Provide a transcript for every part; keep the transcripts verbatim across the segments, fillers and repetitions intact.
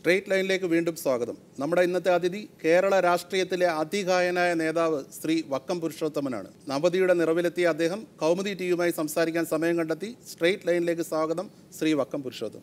Straight ലൈനിലേക്ക് വീണ്ടും സ്വാഗതം. നമ്മുടെ ഇന്നത്തെ അതിഥി കേരള രാഷ്ട്രീയത്തിലെ അതികായനായ നേതാവ് ശ്രീ വക്കം പുരുഷോത്തമനാണ്. നവതിയുടെ നിറവിലെത്തിയ അദ്ദേഹം കൗമുദി ടിവിയുമായി സംസാരിക്കാൻ സമയം കണ്ടെത്തി. സ്ട്രെയിറ്റ് ലൈനിലേക്ക് സ്വാഗതം Shri Vakkom Purushothaman.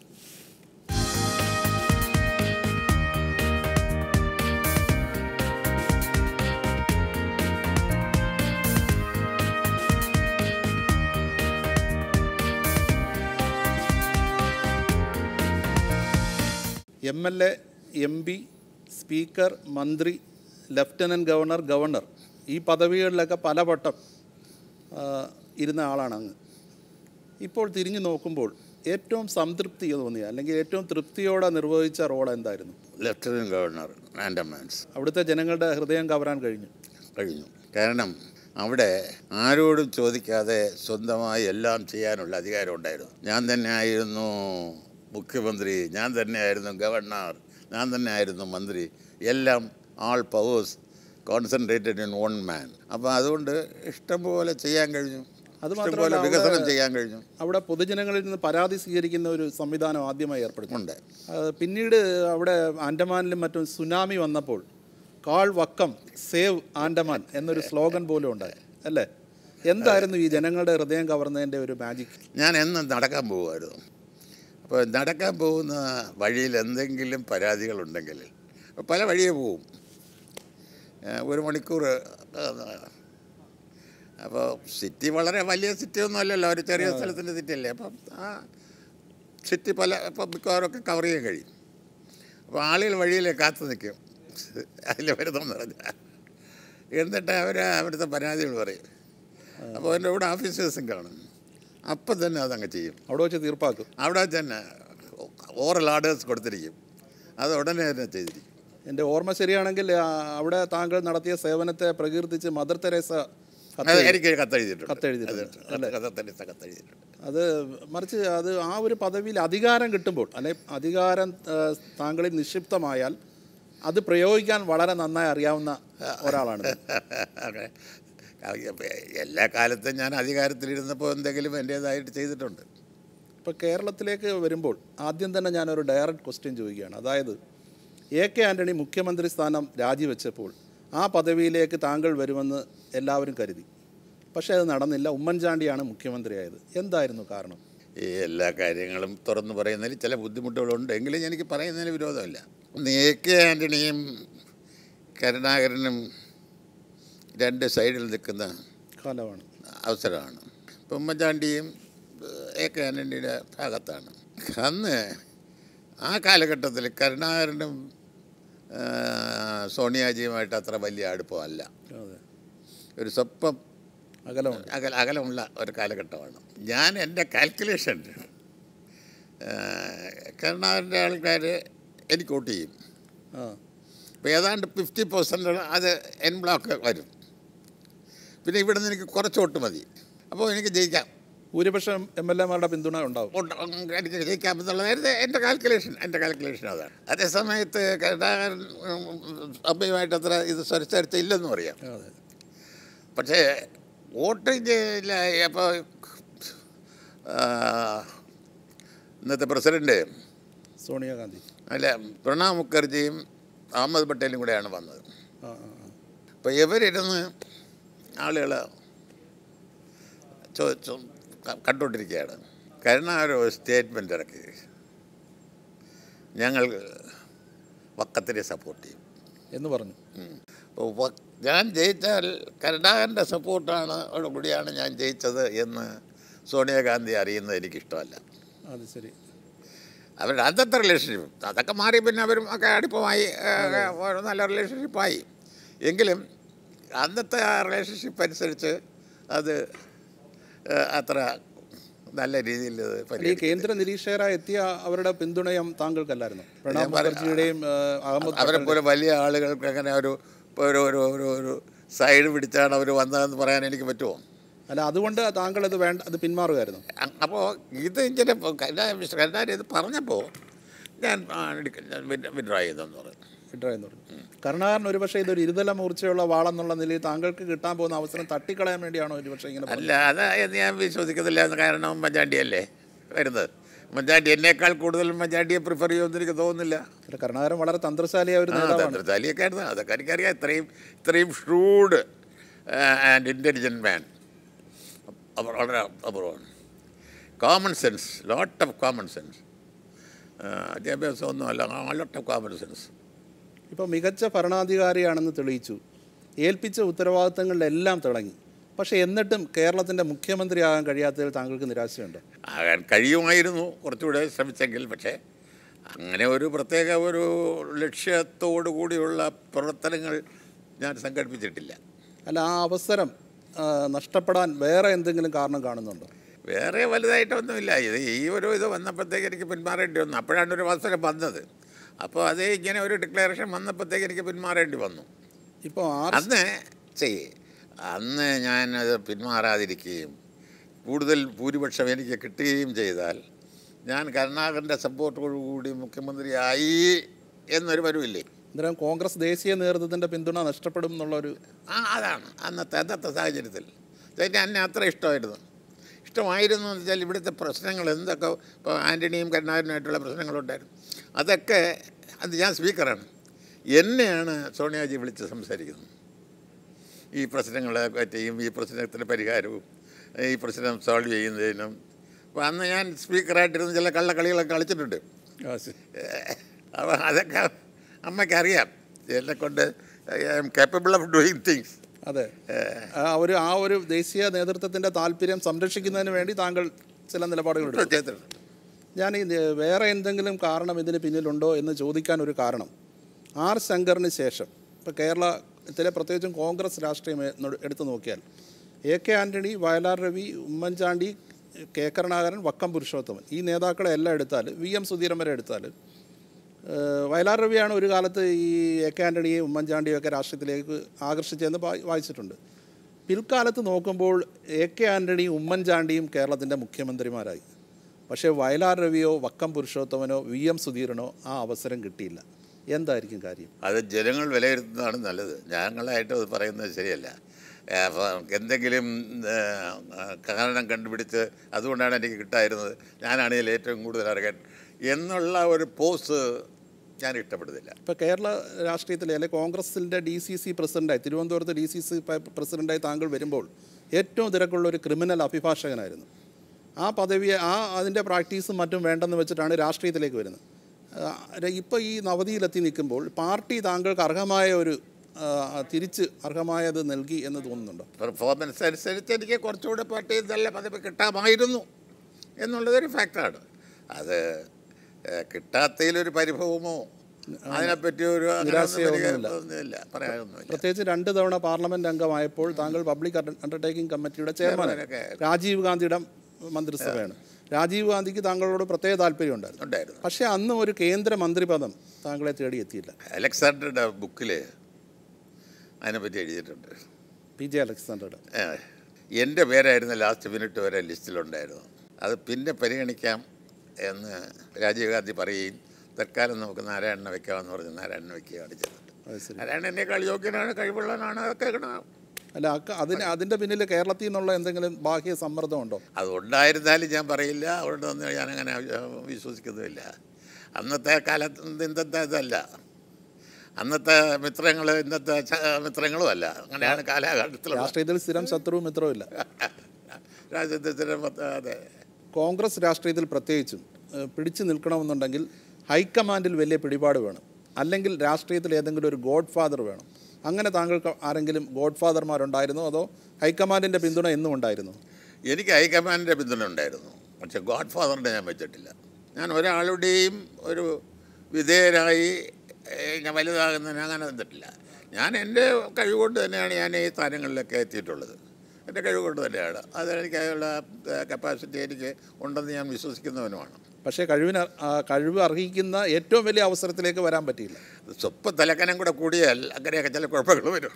M L A, M P, speaker, മന്ത്രി, ലഫ്റ്റനൻറ്റ് ഗവർണർ, ഗവർണർ ഈ പദവികളിലൊക്കെ പലവട്ടം ഇരുന്ന ആളാണ് അങ്ങ്. ഇപ്പോൾ തിരിഞ്ഞു നോക്കുമ്പോൾ ഏറ്റവും സംതൃപ്തി തോന്നിയ അല്ലെങ്കിൽ ഏറ്റവും തൃപ്തിയോടെ നിർവഹിച്ച റോൾ എന്തായിരുന്നു? Lieutenant governor Andamans. അവിടുത്തെ ജനങ്ങളുടെ ഹൃദയം കവരാൻ കഴിഞ്ഞു കഴിഞ്ഞു കാരണം അവിടെ ആരോടും ചോദിക്കാതെ സ്വന്തമായി എല്ലാം ചെയ്യാനുള്ള അധികാരം ഉണ്ടായിരുന്നു. ഞാൻ തന്നെ ആയിരുന്നു മുഖ്യമന്ത്രി, ഞാൻ തന്നെയായിരുന്നു ഗവർണർ, ഞാൻ തന്നെ ആയിരുന്നു മന്ത്രി. എല്ലാം all powers concentrated in one man. അപ്പോൾ അതുകൊണ്ട് ഇഷ്ടംപോലെ ചെയ്യാൻ കഴിഞ്ഞു. അതുമാത്രമല്ല, വികസനം ചെയ്യാൻ കഴിഞ്ഞു. അവിടെ പൊതുജനങ്ങളിൽ നിന്ന് പരാതി സ്വീകരിക്കുന്ന ഒരു സംവിധാനം ആദ്യമായി ഏർപ്പെടുത്തുന്നുണ്ട്. പിന്നീട് അവിടെ ആൻഡമാനിലും മറ്റും സുനാമി വന്നപ്പോൾ കാൾ വക്കം സേവ് ആൻഡമാൻ എന്നൊരു സ്ലോഗൻ പോലും ഉണ്ടായി അല്ലേ? എന്തായിരുന്നു ഈ ജനങ്ങളുടെ ഹൃദയം കവർന്നതിൻ്റെ ഒരു മാജിക്? ഞാൻ എന്നും നടക്കാൻ പോകുമായിരുന്നു. അപ്പോൾ നടക്കാൻ പോകുന്ന വഴിയിൽ എന്തെങ്കിലും പരാതികളുണ്ടെങ്കിൽ പല വഴിയെ പോവും. ഒരു മണിക്കൂർ. അപ്പോൾ സിറ്റി വളരെ വലിയ സിറ്റിയൊന്നും അല്ലല്ലോ, ഒരു ചെറിയ സ്ഥലത്തിൻ്റെ സിറ്റിയല്ലേ. അപ്പം ആ സിറ്റി പല ഇപ്പം മിക്കവാറൊക്കെ കവർ ചെയ്യാൻ കഴിയും. അപ്പോൾ ആളുകൾ വഴിയിൽ കാത്തു നിൽക്കും അതിൽ വരുന്നെന്ന് പറഞ്ഞാൽ. എന്നിട്ട് അവർ അവിടുത്തെ പരാതികൾ പറയും. അപ്പോൾ എൻ്റെ കൂടെ ഓഫീസേഴ്സും കാണും. അപ്പം തന്നെ അതങ്ങ് ചെയ്യും. അവിടെ വെച്ച് തീർപ്പാക്കും. അവിടെ തന്നെ ഓറൽ ഓർഡേഴ്സ് കൊടുത്തിരിക്കും. അത് ഉടനെ തന്നെ ചെയ്തിരിക്കും. എൻ്റെ ഓർമ്മ ശരിയാണെങ്കിൽ അവിടെ താങ്കൾ നടത്തിയ സേവനത്തെ പ്രകീർത്തിച്ച് മദർ തെരേസ എനിക്ക് കത്തെഴുതിയിട്ടുണ്ട്. കത്തെഴുതിയിട്ടുണ്ട് കത്തെഴുതിയിട്ടുണ്ട് അത് മറിച്ച് അത് ആ ഒരു പദവിയിൽ അധികാരം കിട്ടുമ്പോൾ അല്ലെ, അധികാരം താങ്കളിൽ നിക്ഷിപ്തമായാൽ അത് പ്രയോഗിക്കാൻ വളരെ നന്നായി അറിയാവുന്ന ഒരാളാണ്. എല്ലാ കാലത്തും ഞാൻ അധികാരത്തിലിരുന്നപ്പോൾ എന്തെങ്കിലും എൻ്റേതായിട്ട് ചെയ്തിട്ടുണ്ട്. ഇപ്പോൾ കേരളത്തിലേക്ക് വരുമ്പോൾ ആദ്യം തന്നെ ഞാനൊരു ഡയറക്റ്റ് ക്വസ്റ്റ്യൻ ചോദിക്കുകയാണ്. അതായത് എ കെ ആൻ്റണി മുഖ്യമന്ത്രി സ്ഥാനം രാജിവെച്ചപ്പോൾ ആ പദവിയിലേക്ക് താങ്കൾ വരുമെന്ന് എല്ലാവരും കരുതി. പക്ഷേ അത് നടന്നില്ല. ഉമ്മൻചാണ്ടിയാണ് മുഖ്യമന്ത്രിയായത്. എന്തായിരുന്നു കാരണം? ഈ എല്ലാ കാര്യങ്ങളും തുറന്നു പറയുന്നതിൽ ചില ബുദ്ധിമുട്ടുകളുണ്ട്. എങ്കിലും എനിക്ക് പറയുന്നതിന് വിരോധമില്ല. എ കെ ആൻ്റണിയും കരുണാകരനും രണ്ട് സൈഡിൽ നിൽക്കുന്ന കാലമാണ്, അവസരമാണ്. ഇപ്പം ഉമ്മൻചാണ്ടിയും എ കെ ആൻ്റണിയുടെ ഭാഗത്താണ്. അന്ന് ആ കാലഘട്ടത്തിൽ കരുണാകരനും സോണിയാജിയുമായിട്ട് അത്ര വലിയ അടുപ്പമല്ല. ഒരു സ്വപ്പം അകലമുണ്ട് അകല അകലമുള്ള ഒരു കാലഘട്ടമാണ്. ഞാൻ എൻ്റെ കാൽക്കുലേഷൻ കരുണാകരൻ്റെ ആൾക്കാർ എനിക്ക് വോട്ട് ചെയ്യും. അപ്പോൾ ഏതാണ്ട് ഫിഫ്റ്റി പെർസെൻറ്റ് അത് എൻ ബ്ലോക്ക് വരും. പിന്നെ ഇവിടെ നിന്ന് എനിക്ക് കുറച്ച് വോട്ട് മതി. അപ്പോൾ എനിക്ക് ജയിക്കാം. ഭൂരിപക്ഷം എം എൽ എമാരുടെ പിന്തുണ ഉണ്ടാവും. എനിക്ക് ജയിക്കാം എന്നുള്ളതായിരുന്നു എൻ്റെ കാൽക്കുലേഷൻ. എൻ്റെ കാൽക്കുലേഷൻ അതാണ്. അതേ സമയത്ത് കരുണാകരൻ അമ്മയുമായിട്ട് അത്ര ഇത് സ്വരച്ചരിച്ച ഇല്ലെന്നും അറിയാം. പക്ഷേ വോട്ടിങ് അപ്പോൾ ഇന്നത്തെ പ്രസിഡൻറ്റ് സോണിയാഗാന്ധി അല്ല പ്രണബ് മുഖർജിയും അഹമ്മദ് പട്ടേലും കൂടെയാണ് വന്നത്. അപ്പോൾ ഇവരിരുന്ന് ആളുകൾ ചോ കണ്ടുകൊണ്ടിരിക്കുകയാണ്. കരുണാകരൻ ഒരു സ്റ്റേറ്റ്മെൻ്റ് ഇറക്കി, ഞങ്ങൾ വക്കത്തിനെ സപ്പോർട്ട് ചെയ്യും എന്ന് പറഞ്ഞു. അപ്പോൾ ഞാൻ ജയിച്ചാൽ കരുണാകരൻ്റെ സപ്പോർട്ടാണ് കൂടിയാണ് ഞാൻ ജയിച്ചത് എന്ന് സോണിയാഗാന്ധി അറിയുന്നത് എനിക്കിഷ്ടമല്ല. അത് ശരി. അവരുടെ അന്നത്തെ റിലേഷൻഷിപ്പ് അതൊക്കെ മാറി. പിന്നെ അവരും ഒക്കെ അടുപ്പമായി, നല്ല റിലേഷൻഷിപ്പായി. എങ്കിലും അന്നത്തെ ആ റിലേഷൻഷിപ്പ് അനുസരിച്ച് അത് അത്ര നല്ല രീതിയിൽ ഈ കേന്ദ്ര നിരീക്ഷകരായി എത്തിയ അവരുടെ പിന്തുണയും താങ്കൾക്കല്ലായിരുന്നു? പ്രണബ് മുഖർജിയുടെയും അവരെ പോലെ വലിയ ആളുകൾക്ക് അങ്ങനെ ഒരു ഒരു ഒരു ഒരു സൈഡ് പിടിച്ചാണ് അവർ വന്നതെന്ന് പറയാൻ എനിക്ക് പറ്റുമോ? അല്ല, അതുകൊണ്ട് താങ്കൾ ഇത് വേണ്ട അത് പിന്മാറുമായിരുന്നു. അപ്പോൾ ഇത് ഇങ്ങനെ കരുണാകരൻ ഇത് പറഞ്ഞപ്പോൾ ഞാൻ വിഡ്രോ ചെയ്തെന്ന് പറഞ്ഞു. വിഡ്രോ എന്ന് പറഞ്ഞു. കരുണാകരൻ ഒരുപക്ഷെ ഇതൊരു ഇരുതല മൂർച്ചയുള്ള വാളെന്നുള്ള നിലയിൽ താങ്കൾക്ക് കിട്ടാൻ പോകുന്ന അവസരം തട്ടിക്കളയാൻ വേണ്ടിയാണോ ഒരുപക്ഷെ ഇങ്ങനെ? അല്ല, അതായത് ഞാൻ വിശ്വസിക്കുന്നില്ല. കാരണം ഉമ്മൻചാണ്ടിയല്ലേ വരുന്നത്. ഉമ്മൻചാണ്ടി എന്നേക്കാൾ കൂടുതൽ ഉമ്മൻചാണ്ടിയെ പ്രിഫർ ചെയ്യുമെന്ന് എനിക്ക് തോന്നുന്നില്ല. കരുണാകരൻ വളരെ തന്ത്രശാലിയായ ഒരു നേതാവാണ്. തന്ത്രശാലിയൊക്കെ ആയിരുന്നു, അതൊക്കെ എനിക്കറിയാം. ഇത്രയും ഇത്രയും ഷ്രൂഡ് ആൻഡ് ഇൻ്റലിജൻറ്റ് മാൻ, വളരെ അപൂർവമാണ്. Common sense, lot of common sense. വിദ്യാഭ്യാസം ഒന്നുമല്ല, ലോട്ട് ഓഫ് കോമൺ സെൻസ്. ഇപ്പോൾ മികച്ച ഭരണാധികാരിയാണെന്ന് തെളിയിച്ചു, ഏൽപ്പിച്ച ഉത്തരവാദിത്തങ്ങളിലെല്ലാം തിളങ്ങി. പക്ഷേ എന്നിട്ടും കേരളത്തിൻ്റെ മുഖ്യമന്ത്രിയാകാൻ കഴിയാത്തതിൽ താങ്കൾക്ക് നിരാശയുണ്ട്? ആകാൻ കഴിയുമായിരുന്നു കുറച്ചുകൂടെ ശ്രമിച്ചെങ്കിൽ. പക്ഷേ അങ്ങനെ ഒരു പ്രത്യേക ഒരു ലക്ഷ്യത്തോടു കൂടിയുള്ള പ്രവർത്തനങ്ങൾ ഞാൻ സംഘടിപ്പിച്ചിട്ടില്ല. അല്ല, ആ അവസരം നഷ്ടപ്പെടാൻ വേറെ എന്തെങ്കിലും കാരണം കാണുന്നുണ്ടോ? വേറെ വലുതായിട്ടൊന്നുമില്ല. ഇത് ഈ ഒരു ഇത് വന്നപ്പോഴത്തേക്ക് എനിക്ക് പിന്മാറേണ്ടി വന്നു. അപ്പോഴാണ് ഒരു അവസരം വന്നത്. അപ്പോൾ അതേ ഇങ്ങനെ ഒരു ഡിക്ലറേഷൻ വന്നപ്പോഴത്തേക്ക് എനിക്ക് പിന്മാറേണ്ടി വന്നു. ഇപ്പോൾ അന്ന് ചെയ്യേ അന്ന് ഞാനത് പിന്മാറാതിരിക്കുകയും കൂടുതൽ ഭൂരിപക്ഷം എനിക്ക് കിട്ടുകയും ചെയ്താൽ ഞാൻ കരുണാകരൻ്റെ സപ്പോർട്ടോടുകൂടി മുഖ്യമന്ത്രിയായി എന്നൊരു വരവില്ലേ. അന്നേരം കോൺഗ്രസ് ദേശീയ നേതൃത്വത്തിൻ്റെ പിന്തുണ നഷ്ടപ്പെടും എന്നുള്ളൊരു ആ അതാണ് അന്നത്തെ അന്നത്തെ സാഹചര്യത്തിൽ. എനിക്ക് എന്നെ അത്ര ഇഷ്ടമായിരുന്നു. ഇഷ്ടമായിരുന്നു എന്ന് വെച്ചാൽ ഇവിടുത്തെ പ്രശ്നങ്ങൾ എന്തൊക്കെ, ഇപ്പോൾ ആൻ്റണിയും കരുണാകരനുമായിട്ടുള്ള പ്രശ്നങ്ങളുണ്ടായിരുന്നു, അതൊക്കെ അത് ഞാൻ സ്പീക്കറാണ്, എന്നെയാണ് സോണിയാജി വിളിച്ച് സംസാരിക്കുന്നത്. ഈ പ്രശ്നങ്ങളെ പറ്റിയും ഈ പ്രശ്നത്തിന് പരിഹാരവും ഈ പ്രശ്നം സോൾവ് ചെയ്യുന്നതിനും. അപ്പോൾ അന്ന് ഞാൻ സ്പീക്കറായിട്ടിരുന്ന് ചില കള്ളക്കളികളൊക്കെ കളിച്ചിട്ടുണ്ട്. അപ്പോൾ അതൊക്കെ അമ്മയ്ക്കറിയാം. എന്നെക്കൊണ്ട് I am capable of doing things. അതെ, ഒരു ആ ഒരു ദേശീയ നേതൃത്വത്തിൻ്റെ താല്പര്യം സംരക്ഷിക്കുന്നതിന് വേണ്ടി താങ്കൾ ചില നിലപാടുകൾ ചെയ്തിട്ടുണ്ട്. ഞാൻ ഈ വേറെ എന്തെങ്കിലും കാരണം ഇതിന് പിന്നിലുണ്ടോ എന്ന് ചോദിക്കാൻ ഒരു കാരണം, ആർ ശങ്കറിന് ശേഷം ഇപ്പോൾ കേരളത്തിലെ പ്രത്യേകിച്ചും കോൺഗ്രസ് രാഷ്ട്രീയം എടുത്തു നോക്കിയാൽ എ കെ ആൻ്റണി, വയലാർ രവി, ഉമ്മൻചാണ്ടി, കെ കരുണാകരൻ, വക്കം പുരുഷോത്തമൻ, ഈ നേതാക്കളെ എല്ലാം എടുത്താൽ, വി എം സുധീരൻ വരെ എടുത്താൽ, വയലാർ രവിയാണ് ഒരു കാലത്ത് ഈ എ കെ ആൻ്റണിയെ ഉമ്മൻചാണ്ടിയും ഒക്കെ രാഷ്ട്രീയത്തിലേക്ക് ആകർഷിച്ചതെന്ന് വായിച്ചിട്ടുണ്ട്. പിൽക്കാലത്ത് നോക്കുമ്പോൾ എ കെ ആൻ്റണിയും ഉമ്മൻചാണ്ടിയും കേരളത്തിൻ്റെ മുഖ്യമന്ത്രിമാരായി. പക്ഷേ വയലാർ രവിയോ വക്കം പുരുഷോത്തമനോ വി എം സുധീരനോ ആ അവസരം കിട്ടിയില്ല. എന്തായിരിക്കും കാര്യം? അത് ജനങ്ങൾ വിലയിരുത്തുന്നതാണ് നല്ലത്. ഞങ്ങളായിട്ട് അത് പറയുന്നത് ശരിയല്ല. എന്തെങ്കിലും കാരണം കണ്ടുപിടിച്ച് അതുകൊണ്ടാണ് എനിക്ക് കിട്ടായിരുന്നത്, ഞാനാണ് ഇതിൽ ഏറ്റവും കൂടുതൽ അറിയാൻ എന്നുള്ള ഒരു പോസ് ഞാൻ ഇഷ്ടപ്പെടുന്നില്ല. ഇപ്പോൾ കേരള രാഷ്ട്രീയത്തിലെ അല്ലെങ്കിൽ കോൺഗ്രസിൻ്റെ ഡി സി സി പ്രസിഡൻ്റായി, തിരുവനന്തപുരത്ത് ഡി സി സി പ്രസിഡൻ്റായി താങ്കൾ വരുമ്പോൾ ഏറ്റവും തിരക്കുള്ള ഒരു ക്രിമിനൽ അഭിഭാഷകനായിരുന്നു. ആ പദവി ആ അതിൻ്റെ പ്രാക്ടീസും മറ്റും വേണ്ടെന്ന് വെച്ചിട്ടാണ് രാഷ്ട്രീയത്തിലേക്ക് വരുന്നത്. ഇപ്പോൾ ഈ നവതിയിലെത്തി നിൽക്കുമ്പോൾ പാർട്ടി താങ്കൾക്ക് അർഹമായ ഒരു തിരിച്ച് അർഹമായത് നൽകി എന്ന് തോന്നുന്നുണ്ടോ? പെർഫോമൻസ് അനുസരിച്ച് എനിക്ക് കുറച്ചുകൂടെ പാർട്ടി നല്ല പദവി കിട്ടാമായിരുന്നു എന്നുള്ളതൊരു ഫാക്ടറാണ്. അത് കിട്ടാത്തതിലൊരു പരിഭവമോ അതിനെപ്പറ്റി ഒരു നിരാശയൊന്നുമില്ല, പറയാനൊന്നുമില്ല. പ്രത്യേകിച്ച് രണ്ട് തവണ പാർലമെൻറ്റ് അംഗമായപ്പോൾ താങ്കൾ പബ്ലിക് അണ്ടർടേക്കിംഗ് കമ്മിറ്റിയുടെ ചെയർമാനൊക്കെ, രാജീവ് ഗാന്ധിയുടെ മന്ത്രിസഭയാണ്. രാജീവ് ഗാന്ധിക്ക് താങ്കളോട് പ്രത്യേക താല്പര്യം ഉണ്ടായിരുന്നു. പക്ഷേ അന്ന് ഒരു കേന്ദ്രമന്ത്രി പദം താങ്കളെ തേടി എത്തിയില്ല. അലക്സാണ്ടറുടെ ബുക്കിൽ അതിനെപ്പറ്റി എഴുതിയിട്ടുണ്ട്. പി ജെ അലക്സാണ്ടറുടെ എൻ്റെ പേരായിരുന്നു ലാസ്റ്റ് മിനിറ്റ് വരെ ലിസ്റ്റിലുണ്ടായിരുന്നു. അത് പിന്നെ പരിഗണിക്കാം എന്ന് രാജീവ് ഗാന്ധി പറയുകയും തൽക്കാലം നമുക്ക് നാരായണനെ വെക്കാമെന്ന് പറഞ്ഞ് നാരായണനെ വെക്കുകയാണ് ചെയ്തത്. നാരായണൻ എന്നേക്കാൾ യോഗ്യനാണ്, കഴിവുള്ളവനാണ്, അതൊക്കെ കിടണം. അല്ല, അതിന് അതിൻ്റെ പിന്നിൽ കേരളത്തിൽ നിന്നുള്ള എന്തെങ്കിലും ബാഹ്യ സമ്മർദ്ദമുണ്ടോ? അതുണ്ടായിരുന്നാലും ഞാൻ പറയില്ല, അതുകൊണ്ടൊന്നും ഞാനങ്ങനെ വിശ്വസിക്കുന്നുമില്ല. അന്നത്തെ കാലത്ത് ഇന്നത്തെ ഇതല്ല, അന്നത്തെ മിത്രങ്ങൾ ഇന്നത്തെ മിത്രങ്ങളും അല്ല. അങ്ങനെയാണ് കാലഘട്ടത്തിൽ. രാഷ്ട്രീയത്തിൽ സ്ഥിരം ശത്രുവും മിത്രവും ഇല്ല. രാജ്യത്തെ സ്ഥിരം അതെ. കോൺഗ്രസ് രാഷ്ട്രീയത്തിൽ പ്രത്യേകിച്ചും പിടിച്ചു നിൽക്കണമെന്നുണ്ടെങ്കിൽ ഹൈക്കമാൻഡിൽ വലിയ പിടിപാട് വേണം, അല്ലെങ്കിൽ രാഷ്ട്രീയത്തിൽ ഏതെങ്കിലും ഒരു ഗോഡ് ഫാദർ വേണം. അങ്ങനെ താങ്കൾക്ക് ആരെങ്കിലും ഗോഡ് ഫാദർമാരുണ്ടായിരുന്നോ, അതോ ഹൈക്കമാൻഡിൻ്റെ പിന്തുണ എന്നും ഉണ്ടായിരുന്നു? എനിക്ക് ഹൈക്കമാൻഡിൻ്റെ പിന്തുണ ഉണ്ടായിരുന്നു, പക്ഷേ ഗോഡ് ഫാദറിനെ ഞാൻ വെച്ചിട്ടില്ല. ഞാൻ ഒരാളുടെയും ഒരു വിധേയരായി ഞാൻ വലുതാകുന്നതിന് അങ്ങനെ നിന്നിട്ടില്ല. ഞാൻ എൻ്റെ കഴിവുകൊണ്ട് തന്നെയാണ് ഞാൻ ഈ സ്ഥാനങ്ങളിലൊക്കെ എത്തിയിട്ടുള്ളത്. എൻ്റെ കഴിവുകൊണ്ട് തന്നെയാണ്. അതെനിക്ക് അതിനുള്ള കപ്പാസിറ്റി എനിക്ക് ഉണ്ടെന്ന് ഞാൻ വിശ്വസിക്കുന്നവനുമാണ്. പക്ഷേ കഴിവിന് കഴിവ് അർഹിക്കുന്ന ഏറ്റവും വലിയ അവസരത്തിലേക്ക് വരാൻ പറ്റിയില്ല. സ്വപ്പം തലക്കനം കൂടെ കൂടിയാൽ അങ്ങനെയൊക്കെ ചില കുഴപ്പങ്ങൾ വരും.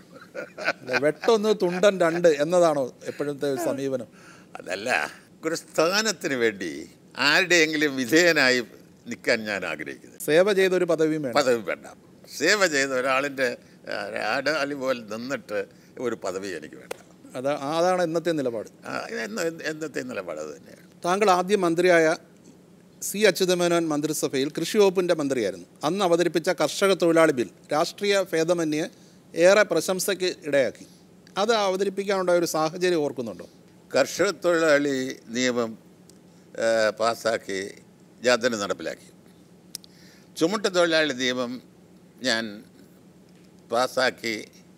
വെട്ടൊന്ന് തുണ്ടൻ രണ്ട് എന്നതാണോ എപ്പോഴത്തെ സമീപനം? അതല്ല, ഒരു സ്ഥാനത്തിന് വേണ്ടി ആരുടെയെങ്കിലും വിധേയനായി നിൽക്കാൻ ഞാൻ ആഗ്രഹിക്കുന്നത്. സേവ ചെയ്തൊരു പദവിയും പദവി വേണ്ട. സേവ ചെയ്ത ഒരാളിൻ്റെ ആടാലി പോലെ നിന്നിട്ട് ഒരു പദവി എനിക്ക് വേണ്ട. അതാ അതാണ് ഇന്നത്തെ നിലപാട്. എന്നത്തെ നിലപാട് അത് തന്നെയാണ്. താങ്കൾ ആദ്യം മന്ത്രിയായ സി അച്യുതമേനോൻ മന്ത്രിസഭയിൽ കൃഷി വകുപ്പിൻ്റെ മന്ത്രിയായിരുന്നു. അന്ന് അവതരിപ്പിച്ച കർഷക തൊഴിലാളി ബിൽ രാഷ്ട്രീയ ഭേദമന്യേ ഏറെ പ്രശംസയ്ക്ക് ഇടയാക്കി. അത് അവതരിപ്പിക്കാനുണ്ടായ ഒരു സാഹചര്യം ഓർക്കുന്നുണ്ടോ? കർഷക തൊഴിലാളി നിയമം പാസ്സാക്കി ഞാൻ തന്നെ നടപ്പിലാക്കി. ചുമട്ട് തൊഴിലാളി നിയമം ഞാൻ പാസ്സാക്കി,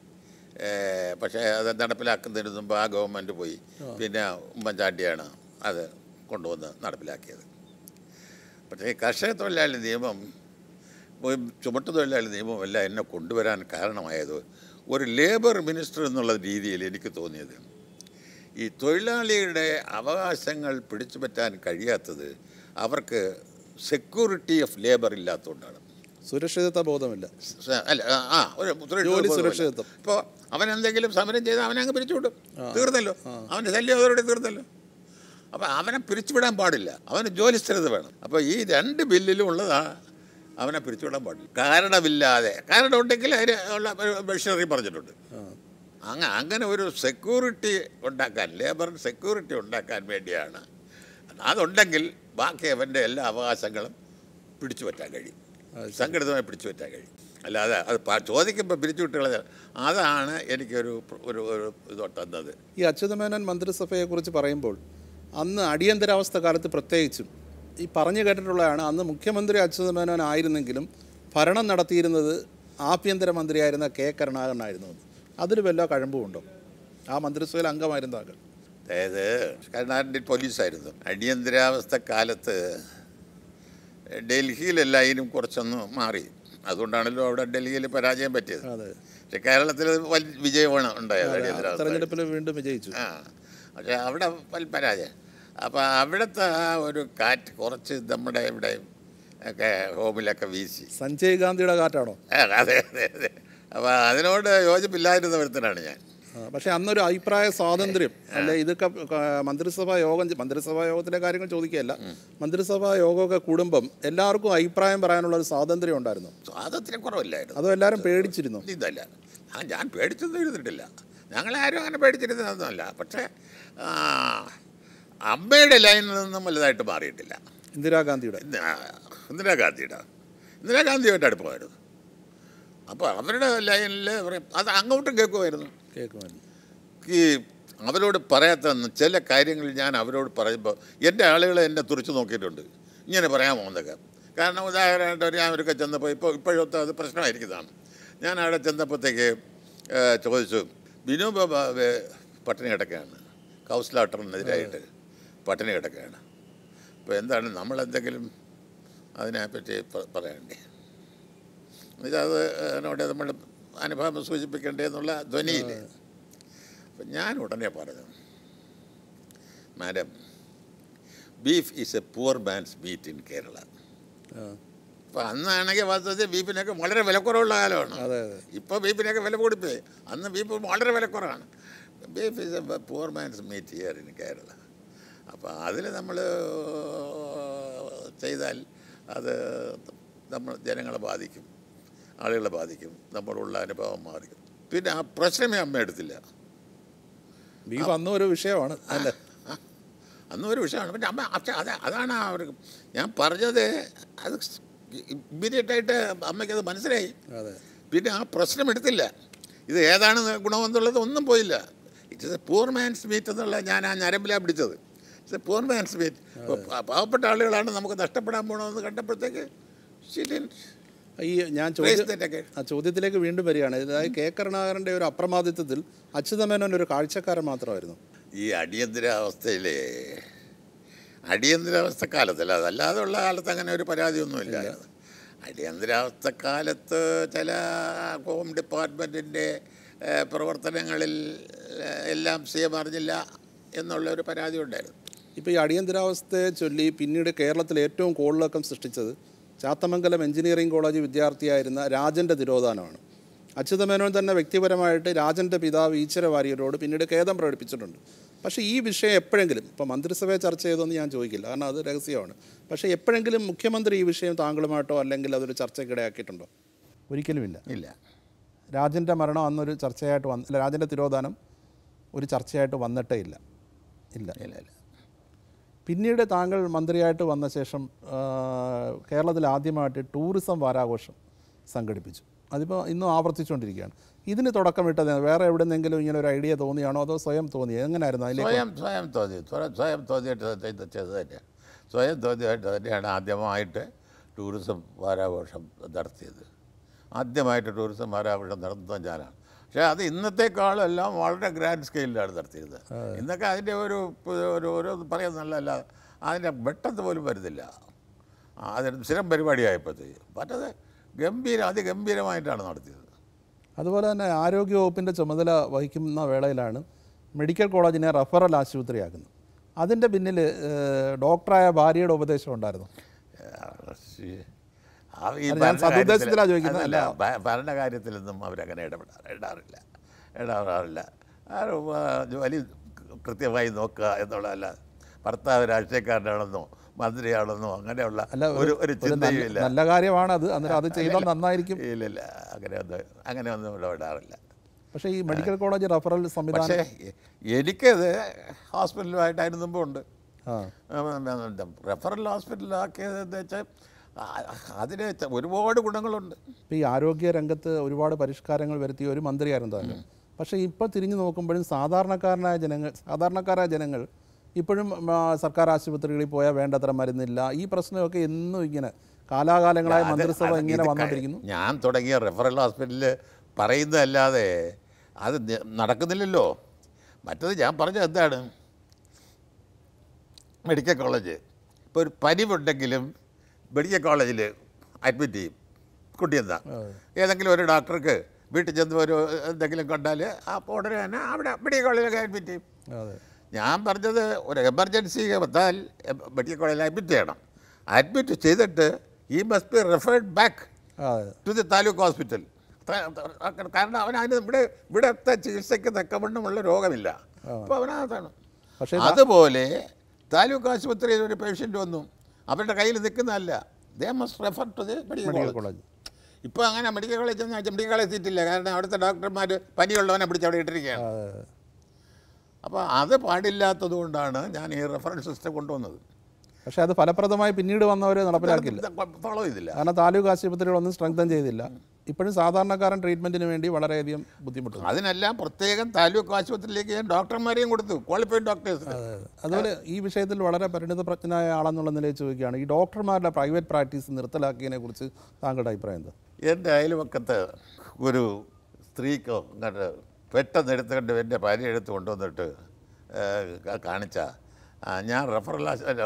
പക്ഷേ അത് നടപ്പിലാക്കുന്നതിന് മുമ്പ് ആ ഗവൺമെൻറ് പോയി. പിന്നെ ഉമ്മൻചാണ്ടിയാണ് അത് കൊണ്ടുവന്ന് നടപ്പിലാക്കിയത്. പക്ഷേ കർഷക തൊഴിലാളി നിയമം, ചുമട്ട് തൊഴിലാളി നിയമം എല്ലാം എന്നെ കൊണ്ടുവരാൻ കാരണമായത് ഒരു ലേബർ മിനിസ്റ്റർ എന്നുള്ള രീതിയിൽ എനിക്ക് തോന്നിയത് ഈ തൊഴിലാളിയുടെ അവകാശങ്ങൾ പിടിച്ചു പറ്റാൻ കഴിയാത്തത് അവർക്ക് സെക്യൂരിറ്റി ഓഫ് ലേബർ ഇല്ലാത്തതുകൊണ്ടാണ്. സുരക്ഷിതത്വ ബോധമില്ല. അല്ല, ആ ഒരു സുരക്ഷിതത്വം. ഇപ്പോൾ അവൻ എന്തെങ്കിലും സമരം ചെയ്താൽ അവനെ അങ്ങ് പിരിച്ചുവിടും, തീർന്നല്ലോ. അവൻ്റെ ശല്യം അതോടെ തീർന്നല്ലോ. അപ്പോൾ അവനെ പിരിച്ചുവിടാൻ പാടില്ല, അവന് ജോലി സ്ഥിരത വേണം. അപ്പോൾ ഈ രണ്ട് ബില്ലിലും ഉള്ളതാണ് അവനെ പിരിച്ചുവിടാൻ പാടില്ല. കാരണമില്ലാതെ, കാരണം ഉണ്ടെങ്കിൽ അതിന് ഉള്ള മെഷീനറി പറഞ്ഞിട്ടുണ്ട്. അങ്ങ അങ്ങനെ ഒരു സെക്യൂരിറ്റി ഉണ്ടാക്കാൻ, ലേബർ സെക്യൂരിറ്റി ഉണ്ടാക്കാൻ വേണ്ടിയാണ്. അതുണ്ടെങ്കിൽ ബാക്കി അവൻ്റെ എല്ലാ അവകാശങ്ങളും പിടിച്ചു പറ്റാൻ കഴിയും, സംഘടിതമായി പിടിച്ചു പറ്റാൻ കഴിയും. അല്ലാതെ അത് ചോദിക്കുമ്പോൾ പിരിച്ചു വിട്ടുള്ളത്, അതാണ് എനിക്കൊരു ഒരു ഒരു ഇത് തന്നത്. ഈ അച്യുതമേനോൻ മന്ത്രിസഭയെക്കുറിച്ച് പറയുമ്പോൾ അന്ന് അടിയന്തരാവസ്ഥ കാലത്ത് പ്രത്യേകിച്ചും ഈ പറഞ്ഞു കേട്ടിട്ടുള്ളതാണ്, അന്ന് മുഖ്യമന്ത്രി അച്യുതമേനോൻ ആയിരുന്നെങ്കിലും ഭരണം നടത്തിയിരുന്നത് ആഭ്യന്തരമന്ത്രിയായിരുന്ന കെ കരുണാകരനായിരുന്നു. അതിൽ വല്ല കഴമ്പുമുണ്ടോ? ആ മന്ത്രിസഭയിൽ അംഗമായിരുന്ന ആൾ. അതായത് കരുണാകരൻ പോലീസായിരുന്നു. അടിയന്തരാവസ്ഥ കാലത്ത് ഡൽഹിയിലെല്ലാവരും കുറച്ചൊന്ന് മാറി. അതുകൊണ്ടാണല്ലോ അവിടെ ഡൽഹിയിൽ പരാജയം പറ്റിയത്. പക്ഷെ കേരളത്തിൽ വലിയ വിജയമാണ് ഉണ്ടായത്. അടിയന്തരാവസ്ഥ തെരഞ്ഞെടുപ്പിൽ വീണ്ടും വിജയിച്ചു. ആ പക്ഷേ അവിടെ വലിയ പരാജയം. അപ്പോൾ അവിടുത്തെ ആ ഒരു കാറ്റ് കുറച്ച് നമ്മുടെ ഇവിടെ ഒക്കെ ഹോമിലൊക്കെ വീശി. സഞ്ജയ് ഗാന്ധിയുടെ കാറ്റാണോ? അതെ അതെ അതെ. അപ്പോൾ അതിനോട് യോജിപ്പില്ലായിരുന്ന ഒരുത്തനാണ് ഞാൻ. പക്ഷേ അന്നൊരു അഭിപ്രായ സ്വാതന്ത്ര്യം അല്ലെ, ഇതൊക്കെ മന്ത്രിസഭാ യോഗം, മന്ത്രിസഭാ യോഗത്തിലെ കാര്യങ്ങൾ ചോദിക്കുകയല്ല, മന്ത്രിസഭാ യോഗമൊക്കെ കൂടുമ്പം എല്ലാവർക്കും അഭിപ്രായം പറയാനുള്ള ഒരു സ്വാതന്ത്ര്യം ഉണ്ടായിരുന്നു. സ്വാതന്ത്ര്യം കുറവില്ലായിരുന്നു. അതോ എല്ലാവരും പേടിച്ചിരുന്നു? ഇതല്ല, ഞാൻ പേടിച്ചൊന്നും ഇരുന്നിട്ടില്ല. ഞങ്ങളാരും അങ്ങനെ പേടിച്ചിരുന്നതൊന്നുമല്ല. പക്ഷേ അമ്മയുടെ ലൈനിൽ നിന്നും വലുതായിട്ട് മാറിയിട്ടില്ല. ഇന്ദിരാഗാന്ധിയുടെ ഇന്ദിരാഗാന്ധിയുടെ ഇന്ദിരാഗാന്ധിയായിട്ട് അടുപ്പമായിരുന്നു. അപ്പോൾ അവരുടെ ലൈനിൽ അത് അങ്ങോട്ടും കേൾക്കുമായിരുന്നു കേൾക്കുമായിരുന്നു ഈ അവരോട് പറയാത്ത ചില കാര്യങ്ങൾ ഞാൻ അവരോട് പറയുമ്പോൾ എൻ്റെ ആളുകൾ എന്നെ തുറച്ചു നോക്കിയിട്ടുണ്ട്, ഇങ്ങനെ പറയാമോ എന്നൊക്കെ. കാരണം ഉദാഹരണമായിട്ട് ഞാൻ അവരൊക്കെ ചെന്നപ്പോൾ ഇപ്പോൾ ഇപ്പോഴത്തെ അത് പ്രശ്നമായിരിക്കുന്നതാണ്. ഞാൻ അവിടെ ചെന്നപ്പോഴത്തേക്ക് ചോദിച്ചു, ബിനു ബാബു പട്ടിണി കിടക്കുകയാണ്, കൗൺസിലറിനെതിരായിട്ട് പട്ടിണി കിടക്കുകയാണ്. അപ്പോൾ എന്താണ് നമ്മളെന്തെങ്കിലും അതിനെപ്പറ്റി പറയണ്ടേ, എന്നുവെച്ചാൽ അത് എന്നോട് നമ്മൾ അനുഭവം സൂചിപ്പിക്കണ്ടേ എന്നുള്ള ധ്വനിയിൽ. അപ്പം ഞാൻ ഉടനെ പറഞ്ഞു, madam, beef is a poor man's meat in Kerala. അപ്പോൾ അന്നാണെങ്കിൽ വാസ്തവത്തിൽ ബീഫിനൊക്കെ വളരെ വിലക്കുറവുള്ള കാലമാണ്. ഇപ്പോൾ ബീഫിനൊക്കെ വില കൂടിപ്പോയി. അന്ന് ബീഫ് വളരെ വിലക്കുറവാണ്. Beef is a poor man's meat here in Kerala. അപ്പോൾ അതിൽ നമ്മൾ ചെയ്താൽ അത് നമ്മൾ ജനങ്ങളെ ബാധിക്കും, ആളുകളെ ബാധിക്കും, നമ്മളുള്ള അനുഭവം ബാധിക്കും. പിന്നെ ആ പ്രശ്നമേ അമ്മ എടുത്തില്ല. ബീഫ് അന്നും ഒരു വിഷയമാണ് അല്ലേ? അന്നും ഒരു വിഷയമാണ്. പിന്നെ അമ്മ പക്ഷേ അത് അതാണ് അവർക്ക് ഞാൻ പറഞ്ഞത്, അത് ഇമ്മീഡിയറ്റായിട്ട് അമ്മയ്ക്കത് മനസ്സിലായി. പിന്നെ ആ പ്രശ്നം എടുത്തില്ല. ഇത് ഏതാണ് ഗുണമെന്നുള്ളത് ഒന്നും പോയില്ല. It is a poor man's meat എന്നുള്ള ഞാൻ ആ ഞരമ്പിലാണ് പിടിച്ചത്. It's a poor man's meat. പാവപ്പെട്ട ആളുകളാണ് നമുക്ക് നഷ്ടപ്പെടാൻ പോകണമെന്ന് കണ്ടപ്പോഴത്തേക്ക് ഈ ഞാൻ ചോദ്യം ആ ചോദ്യത്തിലേക്ക് വീണ്ടും വരികയാണ്. അതായത് കെ കരുണാകരൻ്റെ ഒരു അപ്രമാദിത്വത്തിൽ അച്യുതമേനോൻ ഒരു കാഴ്ചക്കാരൻ മാത്രമായിരുന്നു. ഈ അടിയന്തരാവസ്ഥയിലെ അടിയന്തരാവസ്ഥ കാലത്തല്ല, അതല്ലാതെ ഉള്ള കാലത്ത് അങ്ങനെ ഒരു പരാതിയൊന്നുമില്ല. അടിയന്തരാവസ്ഥ കാലത്ത് ചില ഹോം ഡിപ്പാർട്ട്മെൻറ്റിൻ്റെ പ്രവർത്തനങ്ങളിൽ എല്ലാം സി എം അറിഞ്ഞില്ല എന്നുള്ളൊരു പരാതി ഉണ്ടായിരുന്നു. ഇപ്പോൾ ഈ അടിയന്തരാവസ്ഥയെ ചൊല്ലി പിന്നീട് കേരളത്തിൽ ഏറ്റവും കോളിളക്കം സൃഷ്ടിച്ചത് ചാത്തമംഗലം എഞ്ചിനീയറിംഗ് കോളേജ് വിദ്യാർത്ഥിയായിരുന്ന രാജൻ്റെ തിരോധാനമാണ്. അച്യുതമേനോൻ തന്നെ വ്യക്തിപരമായിട്ട് രാജൻ്റെ പിതാവ് ഈശ്വര വാര്യരോട് പിന്നീട് ഖേദം പ്രകടിപ്പിച്ചിട്ടുണ്ട്. പക്ഷേ ഈ വിഷയം എപ്പോഴെങ്കിലും, ഇപ്പോൾ മന്ത്രിസഭയെ ചർച്ച ചെയ്തതെന്ന് ഞാൻ ചോദിക്കില്ല, കാരണം അത് രഹസ്യമാണ്. പക്ഷേ എപ്പോഴെങ്കിലും മുഖ്യമന്ത്രി ഈ വിഷയം താങ്കളുമായിട്ടോ അല്ലെങ്കിൽ അതൊരു ചർച്ചയ്ക്കിടയാക്കിയിട്ടുണ്ടോ? ഒരിക്കലുമില്ല. ഇല്ല. രാജൻ്റെ മരണം അന്നൊരു ചർച്ചയായിട്ട് വന്ന് അല്ല രാജൻ്റെ തിരോധാനം ഒരു ചർച്ചയായിട്ട് വന്നിട്ടേ ഇല്ല. ഇല്ല ഇല്ല ഇല്ല പിന്നീട് താങ്കൾ മന്ത്രിയായിട്ട് വന്ന ശേഷം ആ, കേരളത്തിൽ ആദ്യമായിട്ട് ടൂറിസം വാരാഘോഷം സംഘടിപ്പിച്ചു. അതിപ്പോൾ ഇന്നും ആവർത്തിച്ചുകൊണ്ടിരിക്കുകയാണ്. ഇതിന് തുടക്കമിട്ടത് വേറെ എവിടെന്നെങ്കിലും ഇങ്ങനെ ഒരു ഐഡിയ തോന്നിയാണോ അതോ സ്വയം തോന്നിയോ, എങ്ങനെയായിരുന്നു അതിലേക്ക്? സ്വയം സ്വയം തോന്നി സ്വയം സ്വയം തോന്നിയിട്ട് ഇത് ചെയ്തത് തന്നെയാണ്. സ്വയം തോന്നിയായിട്ട് തന്നെയാണ് ആദ്യമായിട്ട് ടൂറിസം വാരാഘോഷം നടത്തിയത്. ആദ്യമായിട്ട് ടൂറിസം വാരാഘോഷം നടത്തുന്നത് ഞാനാണ്. പക്ഷേ അത് ഇന്നത്തെക്കാളെല്ലാം വളരെ ഗ്രാൻഡ് സ്കെയിലാണ് നടത്തിയത്. ഇന്നൊക്കെ അതിൻ്റെ ഒരു ഒരു ഓരോ പറയുന്നതല്ല, അതിൻ്റെ വെട്ടത്ത് പോലും വരുന്നില്ല. അതിന് സ്ഥിരം പരിപാടിയായപ്പോഴത്തേക്ക് മറ്റത് ഗംഭീരം അതിഗംഭീരമായിട്ടാണ് നടത്തിയത്. അതുപോലെ തന്നെ ആരോഗ്യവകുപ്പിൻ്റെ ചുമതല വഹിക്കുന്ന വേളയിലാണ് മെഡിക്കൽ കോളേജിനെ റഫറൽ ആശുപത്രിയാക്കുന്നത്. അതിൻ്റെ പിന്നിൽ ഡോക്ടറായ ഭാര്യയുടെ ഉപദേശം ഉണ്ടായിരുന്നു. സതുദ്ദേശത്തിലാണ് ചോദിക്കുന്നത്. അല്ല, ഭരണ കാര്യത്തിലൊന്നും അവരങ്ങനെ ഇടപെടാ ഇടാറില്ല ഇടാറാറില്ല ജോലി കൃത്യമായി നോക്കുക എന്നുള്ളതല്ല. ഭർത്താവ് രാഷ്ട്രീയക്കാരനാണെന്നോ മന്ത്രിയാണെന്നോ അങ്ങനെയുള്ള ഒരു ഒരു ചിന്തയും ഇല്ല. നല്ല കാര്യമാണ് അത്, അന്നേരം അത് ചെയ്താൽ നന്നായിരിക്കും. ഇല്ലില്ല, അങ്ങനെ ഒന്നും അങ്ങനെ ഒന്നും ഇടപെടാറില്ല. പക്ഷേ ഈ മെഡിക്കൽ കോളേജ് റഫറൽ സംവിധാനം, പക്ഷേ എനിക്കത് ഹോസ്പിറ്റലുമായിട്ട് മുമ്പ് ഉണ്ട്. റഫറൽ ഹോസ്പിറ്റലാക്കിയത് എന്താ വെച്ചാൽ അതിന് ഒരുപാട് ഗുണങ്ങളുണ്ട്. ഇപ്പോൾ ഈ ആരോഗ്യ രംഗത്ത് ഒരുപാട് പരിഷ്കാരങ്ങൾ വരുത്തിയ ഒരു മന്ത്രിയായിരുന്നു താങ്കൾ. പക്ഷേ ഇപ്പോൾ തിരിഞ്ഞു നോക്കുമ്പോഴും സാധാരണക്കാരനായ ജനങ്ങൾ സാധാരണക്കാരായ ജനങ്ങൾ ഇപ്പോഴും സർക്കാർ ആശുപത്രികളിൽ പോയാൽ വേണ്ടത്ര മരുന്നില്ല. ഈ പ്രശ്നമൊക്കെ എന്നും ഇങ്ങനെ കാലാകാലങ്ങളായ മന്ത്രിസഭ ഇങ്ങനെ വന്നുകൊണ്ടിരിക്കുന്നു. ഞാൻ തുടങ്ങിയ റെഫറൽ ഹോസ്പിറ്റലിൽ പറയുന്നതല്ലാതെ അത് നടക്കുന്നില്ലല്ലോ. മറ്റത് ഞാൻ പറഞ്ഞത് എന്താണ്, മെഡിക്കൽ കോളേജ് ഇപ്പോൾ ഒരു പനിവുണ്ടെങ്കിലും മെഡിക്കൽ കോളേജിൽ അഡ്മിറ്റ് ചെയ്യും. കുട്ടിയെന്താ ഏതെങ്കിലും ഒരു ഡോക്ടർക്ക് വീട്ടിൽ ചെന്ന് ഒരു എന്തെങ്കിലും കണ്ടാൽ അപ്പോൾ ഉടനെ തന്നെ അവിടെ മെഡിക്കൽ കോളേജിലൊക്കെ അഡ്മിറ്റ് ചെയ്യും. ഞാൻ പറഞ്ഞത് ഒരു എമർജൻസി വന്നാൽ മെഡിക്കൽ കോളേജിൽ അഡ്മിറ്റ് ചെയ്യണം. അഡ്മിറ്റ് ചെയ്തിട്ട് ഈ must be referred back to the taluk hospital. കാരണം അവൻ അതിന് ഇവിടെ ഇവിടുത്തെ ചികിത്സയ്ക്ക് തക്കവണ്ണമുള്ള രോഗമില്ല, അപ്പോൾ അവനകത്താണ്. പക്ഷേ അതുപോലെ താലൂക്ക് ആശുപത്രിയിൽ ഒരു പേഷ്യൻ്റ് വന്നു, അവരുടെ കയ്യിൽ നിൽക്കുന്നതല്ല, they must refer to the medical college. ഇപ്പോൾ അങ്ങനെ മെഡിക്കൽ കോളേജ് ചെന്ന് മെഡിക്കൽ കോളേജ് സീറ്റില്ല, കാരണം അവിടുത്തെ ഡോക്ടർമാർ പനിയുള്ളവനെ പിടിച്ച് അവിടെ ഇട്ടിരിക്കുകയാണ്. അപ്പോൾ അത് പാടില്ലാത്തത് കൊണ്ടാണ് ഞാൻ ഈ റെഫറൻസ് സിസ്റ്റം കൊണ്ടുവന്നത്. പക്ഷേ അത് ഫലപ്രദമായി പിന്നീട് വന്നവർ നടപ്പിലാക്കില്ല, ഫോളോ ചെയ്തില്ല. കാരണം താലൂക്ക് ആശുപത്രികളൊന്നും സ്ട്രെങ്തൻ ചെയ്തില്ല. ഇപ്പോഴും സാധാരണക്കാരൻ ട്രീറ്റ്മെൻറ്റിന് വേണ്ടി വളരെയധികം ബുദ്ധിമുട്ടുണ്ട്. അതിനെല്ലാം പ്രത്യേകം താലൂക്ക് ആശുപത്രിയിലേക്ക് ഞാൻ ഡോക്ടർമാരെയും കൊടുത്തു, ക്വാളിഫൈഡ് ഡോക്ടേഴ്സ്. അതുപോലെ ഈ വിഷയത്തിൽ വളരെ പരിണിതപ്രജ്ഞനായ ആളെന്നുള്ള നിലയിൽ ചോദിക്കുകയാണ്, ഈ ഡോക്ടർമാരുടെ പ്രൈവറ്റ് പ്രാക്ടീസ് നിർത്തലാക്കിയതിനെ കുറിച്ച് താങ്കളുടെ അഭിപ്രായം എന്താ? എൻ്റെ അയൽവക്കത്ത് ഒരു സ്ത്രീക്ക് അങ്ങോട്ട് പെട്ടെന്ന് എടുത്തുകൊണ്ട് എൻ്റെ ഭാര്യ എടുത്ത് കൊണ്ടുവന്നിട്ട് കാണിച്ച ഞാൻ റെഫറൽ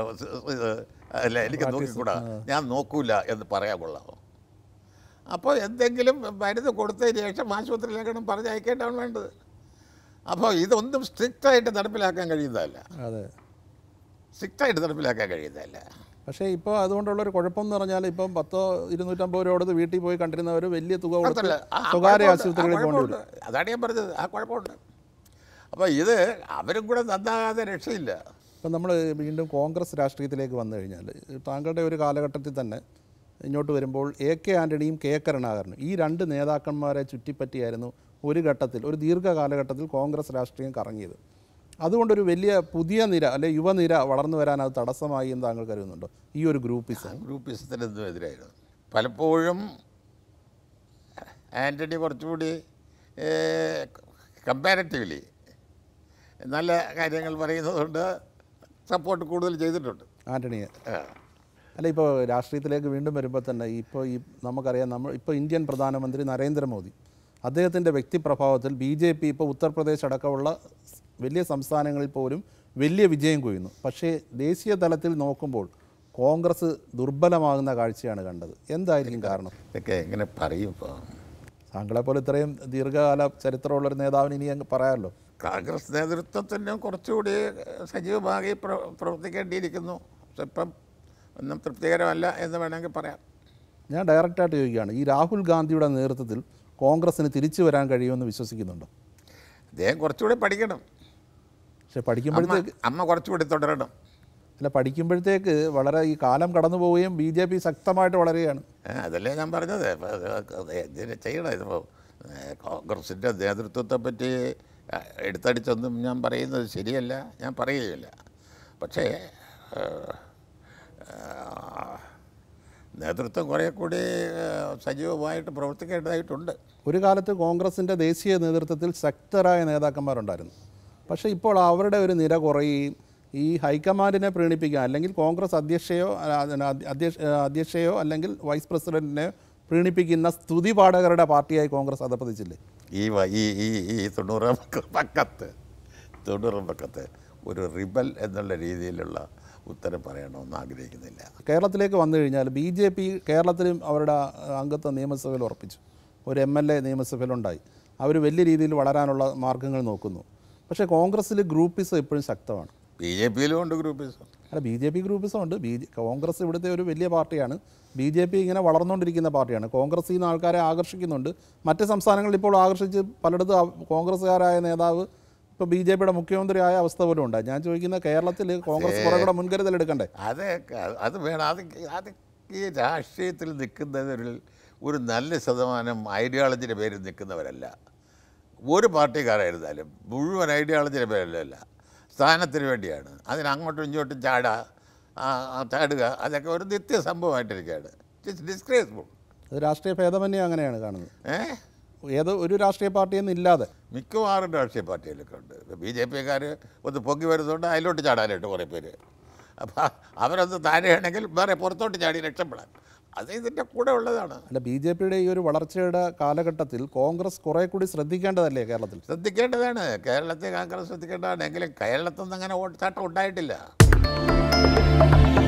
അല്ല എനിക്ക് നോക്കിക്കൂടാ, ഞാൻ നോക്കൂല എന്ന് പറയാൻ കൊള്ളാമോ? അപ്പോൾ എന്തെങ്കിലും മരുന്ന് കൊടുത്തതിന് ശേഷം ആശുപത്രിയിലേക്കാണ് പറഞ്ഞയക്കേണ്ടതാണ് വേണ്ടത്. അപ്പോൾ ഇതൊന്നും സ്ട്രിക്റ്റായിട്ട് നടപ്പിലാക്കാൻ കഴിയുന്നതല്ല. അതെ, സ്ട്രിക്റ്റായിട്ട് നടപ്പിലാക്കാൻ കഴിയുന്നതല്ല. പക്ഷേ ഇപ്പോൾ അതുകൊണ്ടുള്ളൊരു കുഴപ്പമെന്ന് പറഞ്ഞാൽ ഇപ്പം പത്തോ ഇരുന്നൂറ്റമ്പത് രൂപ കൊടുത്ത് വീട്ടിൽ പോയി കണ്ടിരുന്നവർ വലിയ തുക കൊടുത്ത് സ്വകാര്യ ആശുപത്രികളിൽ പോകേണ്ടി വരും. അതാണ് ഞാൻ പറഞ്ഞത്, ആ കുഴപ്പമുണ്ട്. അപ്പോൾ ഇത് അവരും കൂടെ നന്നാകാതെ രക്ഷയില്ല. ഇപ്പം നമ്മൾ വീണ്ടും കോൺഗ്രസ് രാഷ്ട്രീയത്തിലേക്ക് വന്നു കഴിഞ്ഞാൽ താങ്കളുടെ ഒരു കാലഘട്ടത്തിൽ തന്നെ ഇങ്ങോട്ട് വരുമ്പോൾ എ കെ ആൻ്റണിയും കെ കരുണാകരനും ഈ രണ്ട് നേതാക്കന്മാരെ ചുറ്റിപ്പറ്റിയായിരുന്നു ഒരു ഘട്ടത്തിൽ ഒരു ദീർഘ കാലഘട്ടത്തിൽ കോൺഗ്രസ് രാഷ്ട്രീയം കറങ്ങിയത്. അതുകൊണ്ടൊരു വലിയ പുതിയ നിര അല്ലെ യുവനിര വളർന്നു വരാൻ അത് തടസ്സമായി എന്ന് താങ്കൾ കരുതുന്നുണ്ടോ? ഈ ഒരു ഗ്രൂപ്പിസം ഗ്രൂപ്പിസത്തിനെന്തും എതിരായിരുന്നു. പലപ്പോഴും ആൻ്റണി കുറച്ചുകൂടി കമ്പാരിറ്റീവ്ലി നല്ല കാര്യങ്ങൾ പറയുന്നതുകൊണ്ട് സപ്പോർട്ട് കൂടുതൽ ചെയ്തിട്ടുണ്ട് ആൻ്റണിയെ. അല്ല, ഇപ്പോൾ രാഷ്ട്രീയത്തിലേക്ക് വീണ്ടും വരുമ്പോൾ തന്നെ ഇപ്പോൾ ഈ നമുക്കറിയാം, നമ്മൾ ഇപ്പോൾ ഇന്ത്യൻ പ്രധാനമന്ത്രി നരേന്ദ്രമോദി അദ്ദേഹത്തിൻ്റെ വ്യക്തിപ്രഭാവത്തിൽ ബി ജെ പി ഇപ്പോൾ ഉത്തർപ്രദേശ് അടക്കമുള്ള വലിയ സംസ്ഥാനങ്ങളിൽ പോലും വലിയ വിജയം കൊയ്യുന്നു. പക്ഷേ ദേശീയ തലത്തിൽ നോക്കുമ്പോൾ കോൺഗ്രസ് ദുർബലമാകുന്ന കാഴ്ചയാണ് കണ്ടത്. എന്തായിരിക്കും കാരണം? ഇതൊക്കെ എങ്ങനെ പറയും? ഇപ്പോൾ താങ്കളെപ്പോലെ ഇത്രയും ദീർഘകാല ചരിത്രമുള്ളൊരു നേതാവിന് ഇനി അങ്ങ് പറയാമല്ലോ. കോൺഗ്രസ് നേതൃത്വത്തിന് കുറച്ചുകൂടി സജീവമായി പ്രവർത്തിക്കേണ്ടിയിരിക്കുന്നു. ഇപ്പം ഒന്നും തൃപ്തികരമല്ല എന്ന് വേണമെങ്കിൽ പറയാം. ഞാൻ ഡയറക്റ്റായിട്ട് ചോദിക്കുകയാണ്, ഈ രാഹുൽ ഗാന്ധിയുടെ നേതൃത്വത്തിൽ കോൺഗ്രസ്സിന് തിരിച്ചു വരാൻ കഴിയുമെന്ന് വിശ്വസിക്കുന്നുണ്ടോ? അദ്ദേഹം കുറച്ചുകൂടി പഠിക്കണം. പക്ഷെ പഠിക്കുമ്പോഴത്തേക്ക് അമ്മ കുറച്ചുകൂടി തുടരണം. അല്ല, പഠിക്കുമ്പോഴത്തേക്ക് വളരെ ഈ കാലം കടന്നു പോവുകയും ബി ജെ പി ശക്തമായിട്ട് വളരുകയാണ്. അതല്ലേ ഞാൻ പറഞ്ഞത്, ഇതിന് ചെയ്യണം. ഇതിപ്പോൾ കോൺഗ്രസിൻ്റെ നേതൃത്വത്തെ പറ്റി എടുത്തടിച്ചൊന്നും ഞാൻ പറയുന്നത് ശരിയല്ല, ഞാൻ പറയുകയില്ല. പക്ഷേ നേതൃത്വം കുറേ കൂടി സജീവമായിട്ട് പ്രവർത്തിക്കേണ്ടതായിട്ടുണ്ട്. ഒരു കാലത്ത് കോൺഗ്രസിൻ്റെ ദേശീയ നേതൃത്വത്തിൽ ശക്തരായ നേതാക്കന്മാരുണ്ടായിരുന്നു. പക്ഷേ ഇപ്പോൾ അവരുടെ ഒരു നിര കുറയുകയും ഈ ഹൈക്കമാൻഡിനെ പ്രീണിപ്പിക്കുക, അല്ലെങ്കിൽ കോൺഗ്രസ് അധ്യക്ഷയോ അധ്യക്ഷ അധ്യക്ഷയോ അല്ലെങ്കിൽ വൈസ് പ്രസിഡൻറ്റിനെ പ്രീണിപ്പിക്കുന്ന സ്തുതിപാഠകരുടെ പാർട്ടിയായി കോൺഗ്രസ് അധപ്പതിച്ചില്ലേ? ഈ ഈ ഈ ഈ തൊണ്ണൂറാം പക്കത്ത് തൊണ്ണൂറാം പക്കത്ത് ഒരു റിബൽ എന്നുള്ള രീതിയിലുള്ള ഉത്തരം പറയണമെന്ന് ആഗ്രഹിക്കുന്നില്ല. കേരളത്തിലേക്ക് വന്നു കഴിഞ്ഞാൽ ബി ജെ പി കേരളത്തിലും അവരുടെ അംഗത്വം നിയമസഭയിൽ ഉറപ്പിച്ചു. ഒരു എം എൽ എ നിയമസഭയിലുണ്ടായി. അവർ വലിയ രീതിയിൽ വളരാനുള്ള മാർഗ്ഗങ്ങൾ നോക്കുന്നു. പക്ഷേ കോൺഗ്രസ്സിൽ ഗ്രൂപ്പിസം ഇപ്പോഴും ശക്തമാണ്. ബി ജെ പിയിലും ഉണ്ട് ഗ്രൂപ്പിസം. അല്ല, ബി ജെ പി ഗ്രൂപ്പിസം ഉണ്ട്. ബി കോൺഗ്രസ് ഇവിടുത്തെ ഒരു വലിയ പാർട്ടിയാണ്. ബി ജെ പി ഇങ്ങനെ വളർന്നുകൊണ്ടിരിക്കുന്ന പാർട്ടിയാണ്. കോൺഗ്രസ്സിൽ നിന്ന് ആൾക്കാരെ ആകർഷിക്കുന്നുണ്ട്. മറ്റ് സംസ്ഥാനങ്ങളിൽ ഇപ്പോൾ ആകർഷിച്ച് പലയിടത്തും കോൺഗ്രസ്സുകാരായ നേതാവ് ഇപ്പോൾ ബി ജെ പിയുടെ മുഖ്യമന്ത്രിയായ അവസ്ഥ പോലും ഉണ്ട്. ഞാൻ ചോദിക്കുന്ന കേരളത്തിൽ കോൺഗ്രസ് കുറേ കൂടെ മുൻകരുതൽ എടുക്കണ്ടേ? അത് അത് വേണം. അത് അത് ഈ രാഷ്ട്രീയത്തിൽ നിൽക്കുന്നവരിൽ ഒരു നല്ല ശതമാനം ഐഡിയോളജിയുടെ പേരിൽ നിൽക്കുന്നവരല്ല. ഒരു പാർട്ടിക്കാരായിരുന്നാലും മുഴുവൻ ഐഡിയോളജിയുടെ പേരിലല്ല, സ്ഥാനത്തിന് വേണ്ടിയാണ്. അതിന് അങ്ങോട്ടും ഇങ്ങോട്ടും ചാടുക, ചാടുക, അതൊക്കെ ഒരു നിത്യ സംഭവമായിട്ടിരിക്കുകയാണ്. It's disgraceful. അത് രാഷ്ട്രീയ ഭേദമന്യേ അങ്ങനെയാണ് കാണുന്നത്. ഏഹ് ഏത് ഒരു രാഷ്ട്രീയ പാർട്ടിയൊന്നും ഇല്ലാതെ മിക്കവാറും രാഷ്ട്രീയ പാർട്ടിയിലൊക്കെ ഉണ്ട്. ബി ജെ പിക്കാർ ഒന്ന് പൊങ്ങി വരുന്നുണ്ട്, അതിലോട്ട് ചാടാനായിട്ട് കുറേ പേര്. അപ്പോൾ അവരൊന്ന് താഴെയാണെങ്കിൽ വേറെ പുറത്തോട്ട് ചാടി രക്ഷപ്പെടാൻ, അത് ഇതിൻ്റെ കൂടെ ഉള്ളതാണ്. അല്ല, ബി ജെ പിയുടെ ഈ ഒരു വളർച്ചയുടെ കാലഘട്ടത്തിൽ കോൺഗ്രസ് കുറേ കൂടി ശ്രദ്ധിക്കേണ്ടതല്ലേ? കേരളത്തിൽ ശ്രദ്ധിക്കേണ്ടതാണ്. കേരളത്തെ കോൺഗ്രസ് ശ്രദ്ധിക്കേണ്ടതാണ്. എങ്കിലും കേരളത്തിൽ നിന്ന് അങ്ങനെ ഓട്ടച്ചാട്ടം ഉണ്ടായിട്ടില്ല.